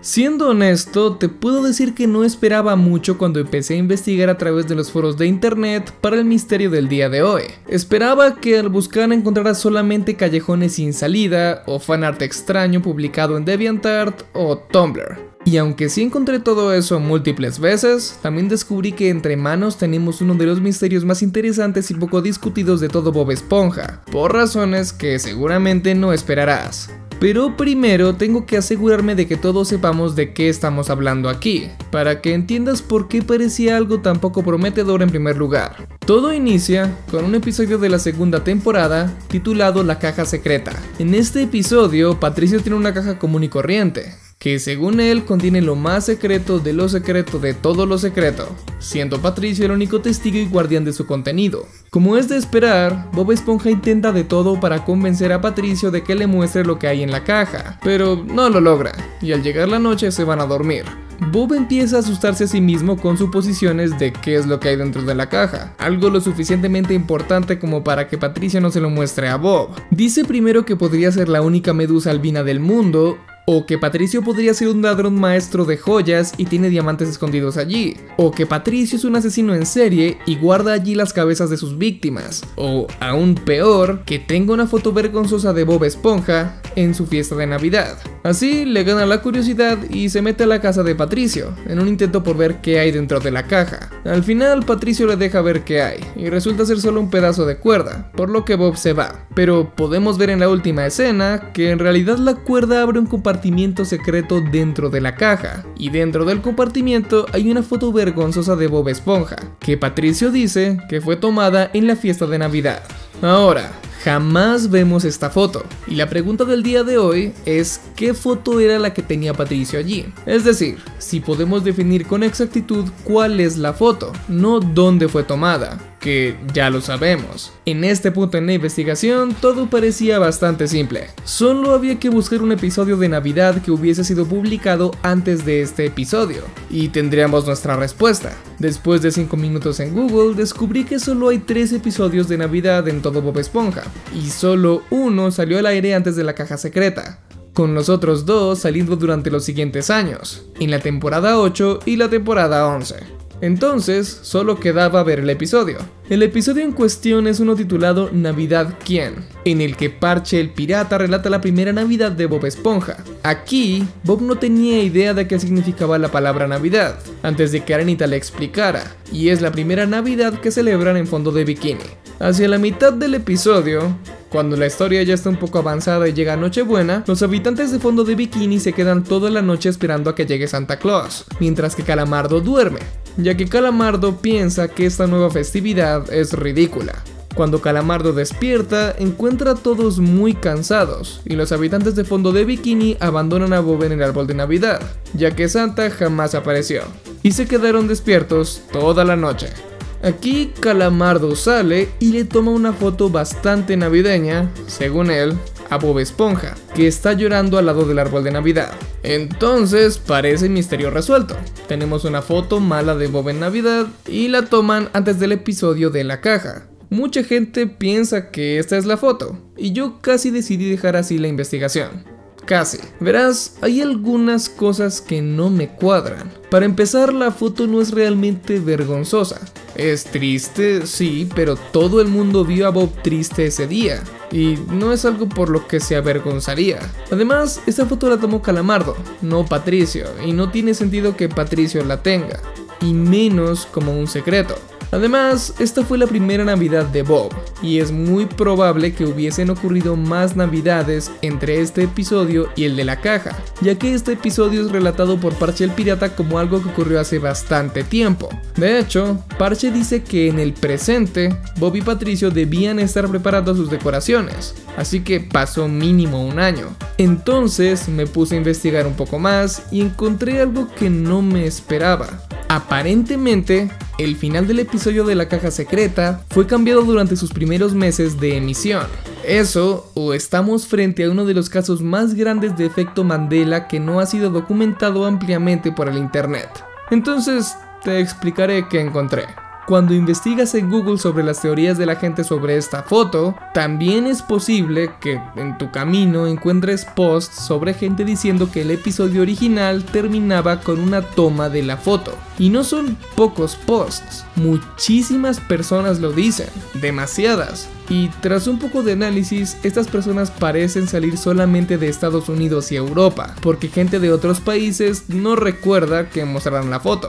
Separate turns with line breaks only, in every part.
Siendo honesto, te puedo decir que no esperaba mucho cuando empecé a investigar a través de los foros de internet para el misterio del día de hoy. Esperaba que al buscar encontrara solamente callejones sin salida o fanart extraño publicado en DeviantArt o Tumblr. Y aunque sí encontré todo eso múltiples veces, también descubrí que entre manos tenemos uno de los misterios más interesantes y poco discutidos de todo Bob Esponja, por razones que seguramente no esperarás. Pero primero tengo que asegurarme de que todos sepamos de qué estamos hablando aquí, para que entiendas por qué parecía algo tan poco prometedor en primer lugar. Todo inicia con un episodio de la segunda temporada titulado La Caja Secreta. En este episodio, Patricio tiene una caja común y corriente, que según él contiene lo más secreto de lo secreto de todo lo secreto, siendo Patricio el único testigo y guardián de su contenido. Como es de esperar, Bob Esponja intenta de todo para convencer a Patricio de que le muestre lo que hay en la caja, pero no lo logra, y al llegar la noche se van a dormir. Bob empieza a asustarse a sí mismo con suposiciones de qué es lo que hay dentro de la caja, algo lo suficientemente importante como para que Patricio no se lo muestre a Bob. Dice primero que podría ser la única medusa albina del mundo, o que Patricio podría ser un ladrón maestro de joyas y tiene diamantes escondidos allí, o que Patricio es un asesino en serie y guarda allí las cabezas de sus víctimas, o aún peor, que tenga una foto vergonzosa de Bob Esponja en su fiesta de Navidad. Así le gana la curiosidad y se mete a la casa de Patricio, en un intento por ver qué hay dentro de la caja. Al final Patricio le deja ver qué hay, y resulta ser solo un pedazo de cuerda, por lo que Bob se va. Pero podemos ver en la última escena que en realidad la cuerda abre un compartimiento secreto dentro de la caja, y dentro del compartimiento hay una foto vergonzosa de Bob Esponja, que Patricio dice que fue tomada en la fiesta de Navidad. Ahora, jamás vemos esta foto, y la pregunta del día de hoy es ¿qué foto era la que tenía Patricio allí? Es decir, si podemos definir con exactitud cuál es la foto, no dónde fue tomada, que ya lo sabemos. En este punto en la investigación todo parecía bastante simple, solo había que buscar un episodio de Navidad que hubiese sido publicado antes de este episodio, y tendríamos nuestra respuesta. Después de 5 minutos en Google descubrí que solo hay 3 episodios de Navidad en todo Bob Esponja, y solo uno salió al aire antes de la caja secreta, con los otros 2 saliendo durante los siguientes años, en la temporada 8 y la temporada 11. Entonces, solo quedaba ver el episodio. El episodio en cuestión es uno titulado Navidad ¿Quién?, en el que Parche el pirata relata la primera Navidad de Bob Esponja. Aquí, Bob no tenía idea de qué significaba la palabra Navidad, antes de que Arenita le explicara, y es la primera Navidad que celebran en fondo de bikini. Hacia la mitad del episodio, cuando la historia ya está un poco avanzada y llega Nochebuena, los habitantes de fondo de bikini se quedan toda la noche esperando a que llegue Santa Claus, mientras que Calamardo duerme, ya que Calamardo piensa que esta nueva festividad es ridícula. Cuando Calamardo despierta, encuentra a todos muy cansados, y los habitantes de fondo de bikini abandonan a Bob en el árbol de Navidad, ya que Santa jamás apareció, y se quedaron despiertos toda la noche. Aquí Calamardo sale y le toma una foto bastante navideña, según él, a Bob Esponja, que está llorando al lado del árbol de Navidad. Entonces parece misterio resuelto. Tenemos una foto mala de Bob en Navidad y la toman antes del episodio de la caja. Mucha gente piensa que esta es la foto, y yo casi decidí dejar así la investigación. Casi. Verás, hay algunas cosas que no me cuadran. Para empezar, la foto no es realmente vergonzosa. Es triste, sí, pero todo el mundo vio a Bob triste ese día, y no es algo por lo que se avergonzaría. Además, esta foto la tomó Calamardo, no Patricio, y no tiene sentido que Patricio la tenga, y menos como un secreto. Además, esta fue la primera Navidad de Bob, y es muy probable que hubiesen ocurrido más Navidades entre este episodio y el de la caja, ya que este episodio es relatado por Parche el pirata como algo que ocurrió hace bastante tiempo. De hecho, Parche dice que en el presente, Bob y Patricio debían estar preparando sus decoraciones, así que pasó mínimo un año. Entonces me puse a investigar un poco más y encontré algo que no me esperaba. Aparentemente, el final del episodio de la caja secreta fue cambiado durante sus primeros meses de emisión. Eso, o estamos frente a uno de los casos más grandes de efecto Mandela que no ha sido documentado ampliamente por el internet. Entonces, te explicaré qué encontré. cuando investigas en Google sobre las teorías de la gente sobre esta foto, también es posible que en tu camino encuentres posts sobre gente diciendo que el episodio original terminaba con una toma de la foto. Y no son pocos posts, muchísimas personas lo dicen, demasiadas. Y tras un poco de análisis, estas personas parecen salir solamente de Estados Unidos y Europa, porque gente de otros países no recuerda que mostraran la foto.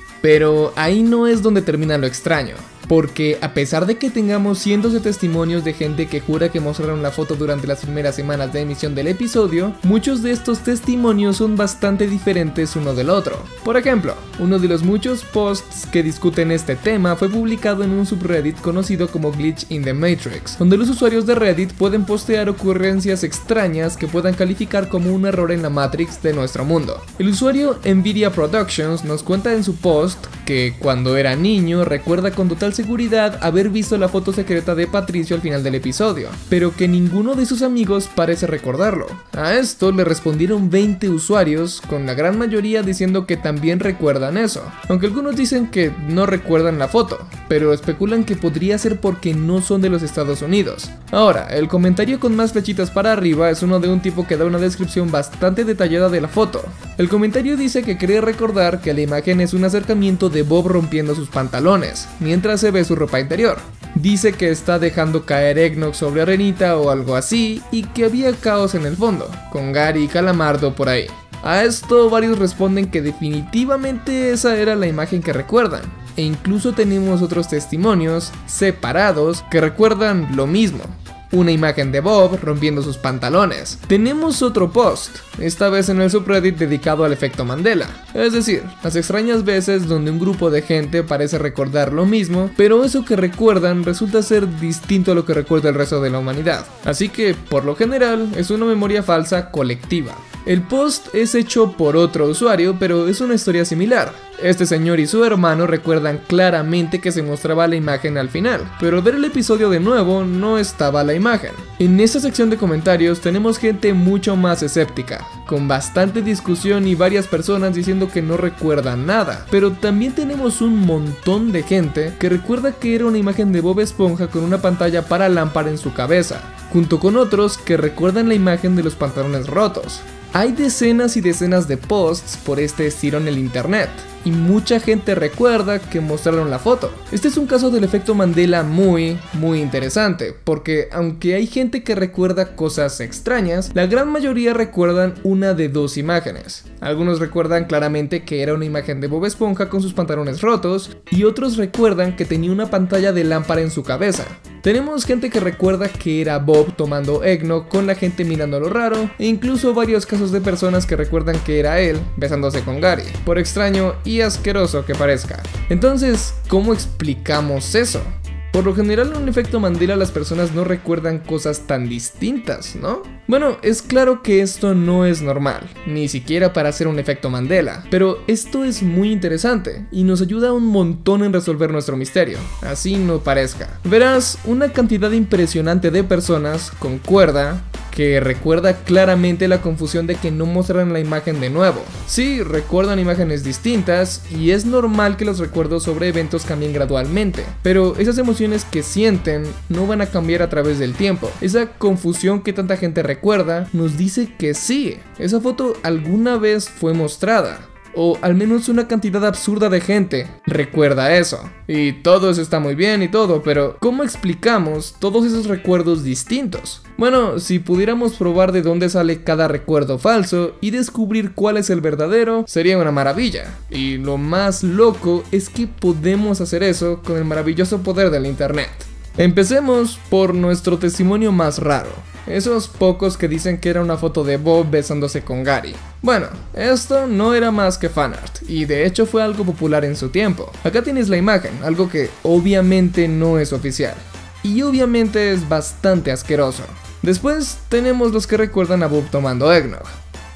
Pero ahí no es donde termina lo extraño. Porque a pesar de que tengamos cientos de testimonios de gente que jura que mostraron la foto durante las primeras semanas de emisión del episodio, muchos de estos testimonios son bastante diferentes uno del otro. Por ejemplo, uno de los muchos posts que discuten este tema fue publicado en un subreddit conocido como Glitch in the Matrix, donde los usuarios de Reddit pueden postear ocurrencias extrañas que puedan calificar como un error en la Matrix de nuestro mundo. El usuario Nvidia Productions nos cuenta en su post que cuando era niño recuerda con total seguridad haber visto la foto secreta de Patricio al final del episodio, pero que ninguno de sus amigos parece recordarlo. A esto le respondieron 20 usuarios, con la gran mayoría diciendo que también recuerdan eso, aunque algunos dicen que no recuerdan la foto, pero especulan que podría ser porque no son de los Estados Unidos. Ahora, el comentario con más flechitas para arriba es uno de un tipo que da una descripción bastante detallada de la foto. El comentario dice que cree recordar que la imagen es un acercamiento de Bob rompiendo sus pantalones, mientras se ve su ropa interior. Dice que está dejando caer eggnog sobre arenita o algo así, y que había caos en el fondo, con Gary y Calamardo por ahí. A esto varios responden que definitivamente esa era la imagen que recuerdan, e incluso tenemos otros testimonios separados que recuerdan lo mismo. Una imagen de Bob rompiendo sus pantalones. Tenemos otro post, esta vez en el subreddit dedicado al efecto Mandela, es decir, las extrañas veces donde un grupo de gente parece recordar lo mismo, pero eso que recuerdan resulta ser distinto a lo que recuerda el resto de la humanidad. Así que, por lo general, es una memoria falsa colectiva. El post es hecho por otro usuario, pero es una historia similar. Este señor y su hermano recuerdan claramente que se mostraba la imagen al final, pero al ver el episodio de nuevo no estaba la imagen. En esta sección de comentarios tenemos gente mucho más escéptica, con bastante discusión y varias personas diciendo que no recuerdan nada, pero también tenemos un montón de gente que recuerda que era una imagen de Bob Esponja con una pantalla para lámpara en su cabeza, junto con otros que recuerdan la imagen de los pantalones rotos. Hay decenas y decenas de posts por este estilo en el internet, y mucha gente recuerda que mostraron la foto. Este es un caso del efecto Mandela muy interesante, porque aunque hay gente que recuerda cosas extrañas, la gran mayoría recuerdan una de dos imágenes. Algunos recuerdan claramente que era una imagen de Bob Esponja con sus pantalones rotos, y otros recuerdan que tenía una pantalla de lámpara en su cabeza. Tenemos gente que recuerda que era Bob tomando eggnog con la gente mirándolo raro, e incluso varios casos de personas que recuerdan que era él besándose con Gary, por extraño y asqueroso que parezca. Entonces, ¿cómo explicamos eso? Por lo general en un efecto Mandela las personas no recuerdan cosas tan distintas, ¿no? Bueno, es claro que esto no es normal, ni siquiera para hacer un efecto Mandela, pero esto es muy interesante y nos ayuda un montón en resolver nuestro misterio, así no parezca. Verás, una cantidad impresionante de personas concuerda que recuerda claramente la confusión de que no mostraran la imagen de nuevo. Sí, recuerdan imágenes distintas y es normal que los recuerdos sobre eventos cambien gradualmente, pero esas emociones que sienten no van a cambiar a través del tiempo. Esa confusión que tanta gente recuerda nos dice que sí, esa foto alguna vez fue mostrada. O al menos una cantidad absurda de gente recuerda eso. Y todo eso está muy bien y todo, pero ¿cómo explicamos todos esos recuerdos distintos? Bueno, si pudiéramos probar de dónde sale cada recuerdo falso y descubrir cuál es el verdadero, sería una maravilla. Y lo más loco es que podemos hacer eso con el maravilloso poder del internet. Empecemos por nuestro testimonio más raro. Esos pocos que dicen que era una foto de Bob besándose con Gary. Bueno, esto no era más que fanart, y de hecho fue algo popular en su tiempo. Acá tienes la imagen, algo que obviamente no es oficial. Y obviamente es bastante asqueroso. Después tenemos los que recuerdan a Bob tomando eggnog.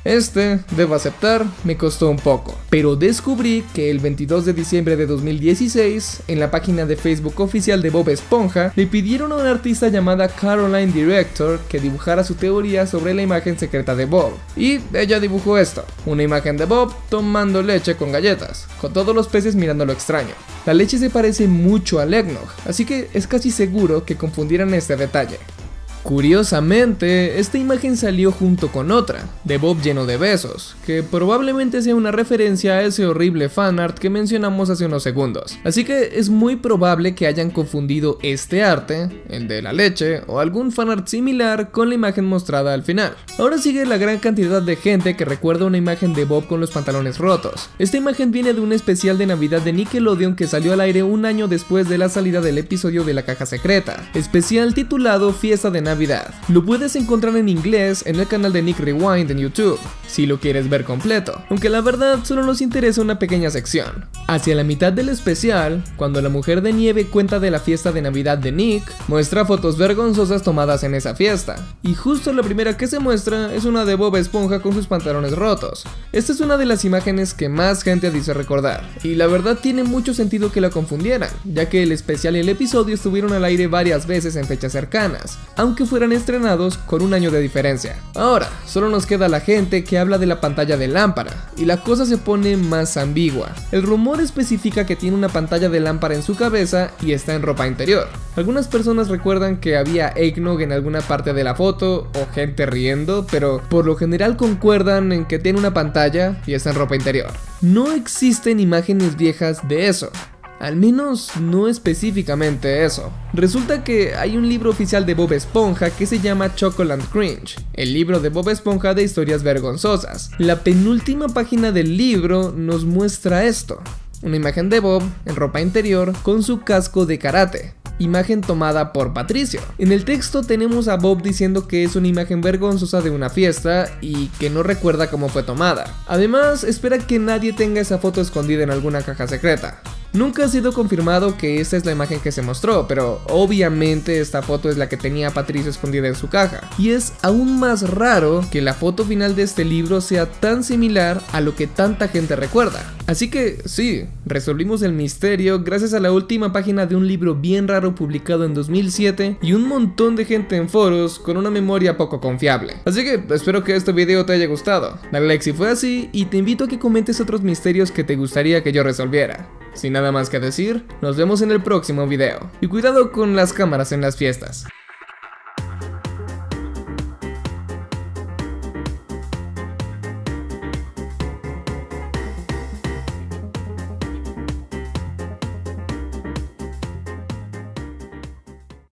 Debo aceptar, me costó un poco, pero descubrí que el 22 de diciembre de 2016, en la página de Facebook oficial de Bob Esponja, le pidieron a una artista llamada Caroline Director que dibujara su teoría sobre la imagen secreta de Bob, y ella dibujó esto, una imagen de Bob tomando leche con galletas, con todos los peces mirando lo extraño. La leche se parece mucho al eggnog, así que es casi seguro que confundieran este detalle. Curiosamente, esta imagen salió junto con otra, de Bob lleno de besos, que probablemente sea una referencia a ese horrible fanart que mencionamos hace unos segundos. Así que es muy probable que hayan confundido este arte, el de la leche, o algún fanart similar con la imagen mostrada al final. Ahora sigue la gran cantidad de gente que recuerda una imagen de Bob con los pantalones rotos. Esta imagen viene de un especial de Navidad de Nickelodeon que salió al aire un año después de la salida del episodio de la caja secreta, especial titulado Fiesta de Navidad. Lo puedes encontrar en inglés en el canal de Nick Rewind en YouTube, si lo quieres ver completo, aunque la verdad solo nos interesa una pequeña sección. Hacia la mitad del especial, cuando la mujer de nieve cuenta de la fiesta de Navidad de Nick, muestra fotos vergonzosas tomadas en esa fiesta, y justo la primera que se muestra es una de Bob Esponja con sus pantalones rotos. Esta es una de las imágenes que más gente dice recordar, y la verdad tiene mucho sentido que la confundieran, ya que el especial y el episodio estuvieron al aire varias veces en fechas cercanas, aunque fueran estrenados con un año de diferencia. Ahora, solo nos queda la gente que habla de la pantalla de lámpara, y la cosa se pone más ambigua. El rumor especifica que tiene una pantalla de lámpara en su cabeza y está en ropa interior. Algunas personas recuerdan que había eggnog en alguna parte de la foto o gente riendo, pero por lo general concuerdan en que tiene una pantalla y está en ropa interior. No existen imágenes viejas de eso. Al menos no específicamente eso. Resulta que hay un libro oficial de Bob Esponja que se llama Chocolate Cringe, el libro de Bob Esponja de historias vergonzosas. La penúltima página del libro nos muestra esto, una imagen de Bob en ropa interior con su casco de karate. Imagen tomada por Patricio. En el texto tenemos a Bob diciendo que es una imagen vergonzosa de una fiesta y que no recuerda cómo fue tomada. Además, espera que nadie tenga esa foto escondida en alguna caja secreta. Nunca ha sido confirmado que esta es la imagen que se mostró, pero obviamente esta foto es la que tenía a Patricio escondida en su caja. Y es aún más raro que la foto final de este libro sea tan similar a lo que tanta gente recuerda. Así que sí, resolvimos el misterio gracias a la última página de un libro bien raro publicado en 2007 y un montón de gente en foros con una memoria poco confiable. Así que espero que este video te haya gustado. Dale like si fue así y te invito a que comentes otros misterios que te gustaría que yo resolviera. Sin nada más que decir, nos vemos en el próximo video. Y cuidado con las cámaras en las fiestas.